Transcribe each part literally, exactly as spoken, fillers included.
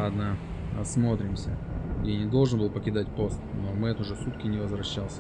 Ладно, осмотримся. Я не должен был покидать пост, но Мэтт уже сутки не возвращался.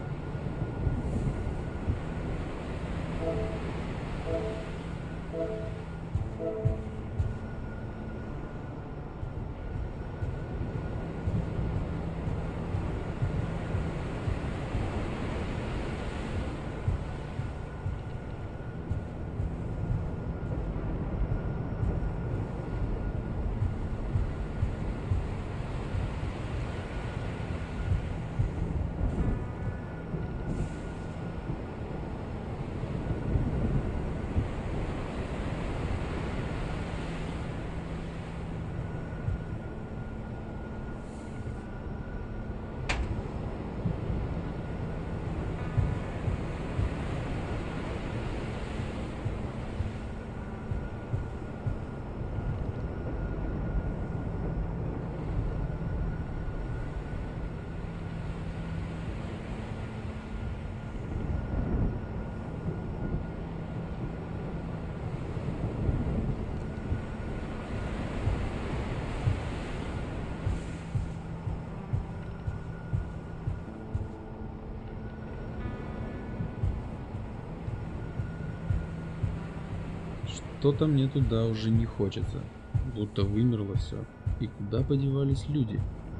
Что-то мне туда уже не хочется. Будто вымерло все. И куда подевались люди?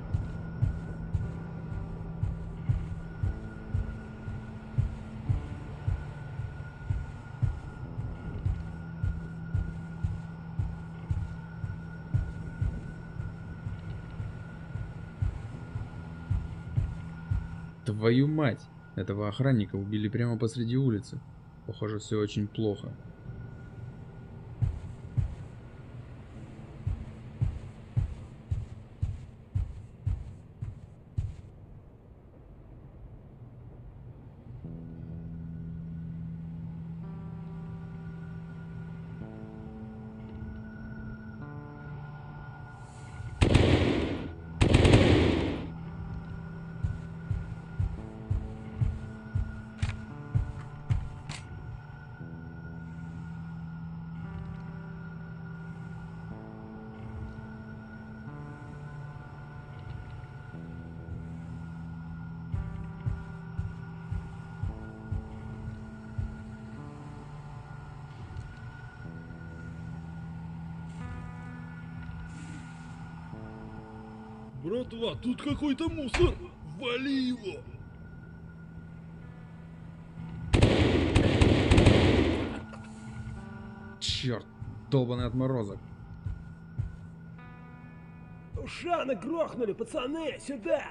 Твою мать! Этого охранника убили прямо посреди улицы. Похоже, все очень плохо. Братва, тут какой-то мусор! Вали его! Черт, долбаный отморозок. Ушана грохнули, пацаны, сюда!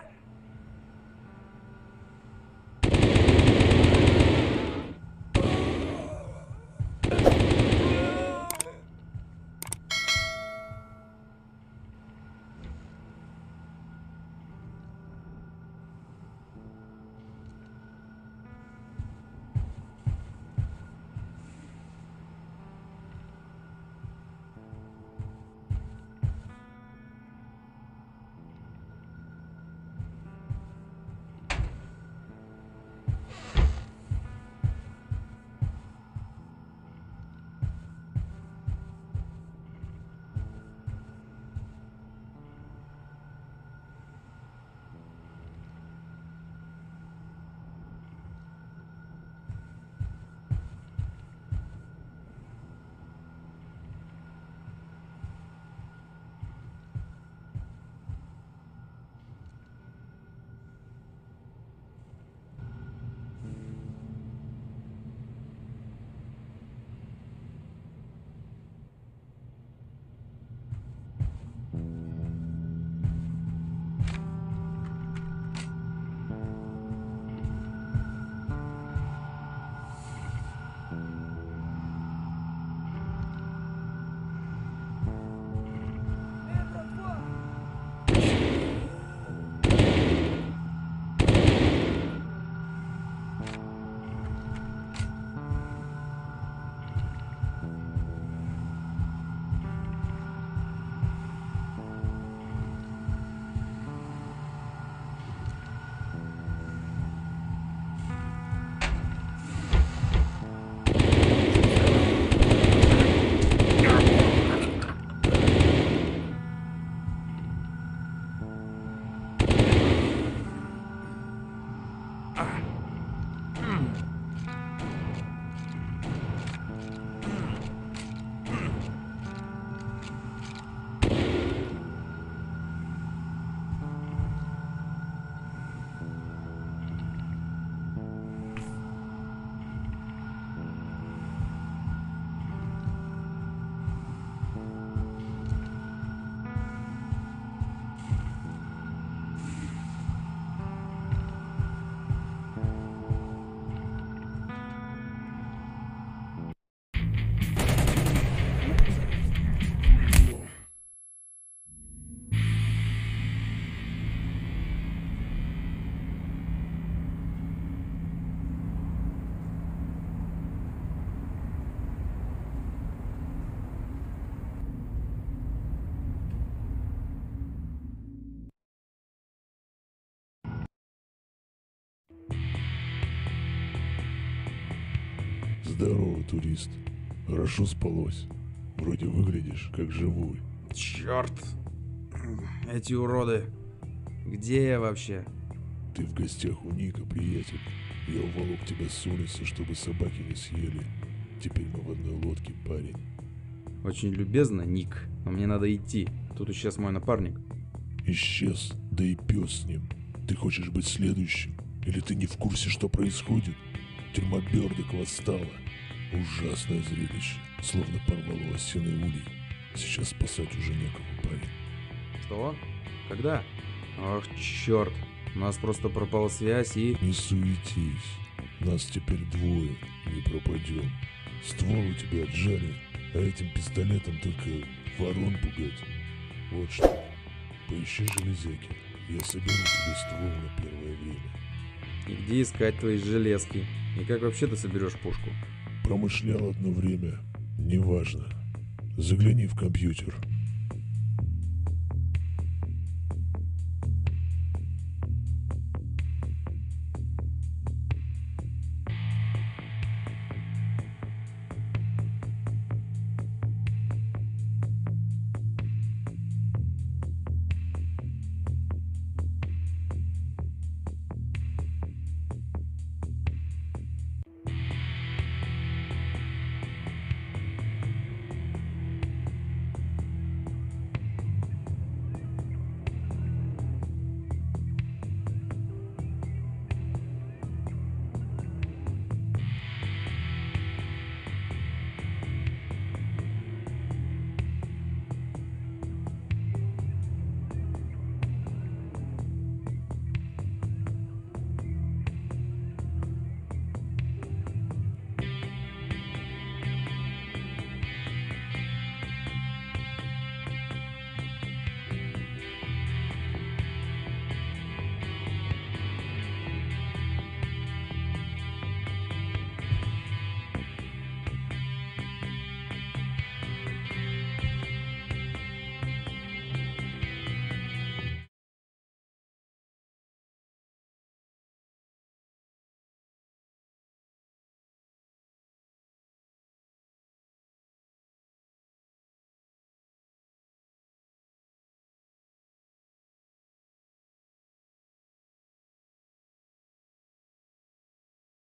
Здорово, турист. Хорошо спалось. Вроде выглядишь как живой. Черт! Эти уроды. Где я вообще? Ты в гостях у Ника, приятель. Я уволок тебя с улицы, чтобы собаки не съели. Теперь мы в одной лодке, парень. Очень любезно, Ник, но мне надо идти. Тут исчез мой напарник. Исчез, да и пес с ним. Ты хочешь быть следующим? Или ты не в курсе, что происходит? Тюрьма Бёрдок восстала. Ужасное зрелище. Словно порвало осиной улей. Сейчас спасать уже некого, парень. Что? Когда? Ах, черт. У нас просто пропала связь и... Не суетись. Нас теперь двое. Не пропадем. Ствол у тебя отжали, а этим пистолетом только ворон пугать. Вот что. Поищи железяки. Я соберу тебе ствол на первое время. И где искать твои железки? И как вообще ты соберешь пушку? Промышлял одно время. Неважно. Загляни в компьютер.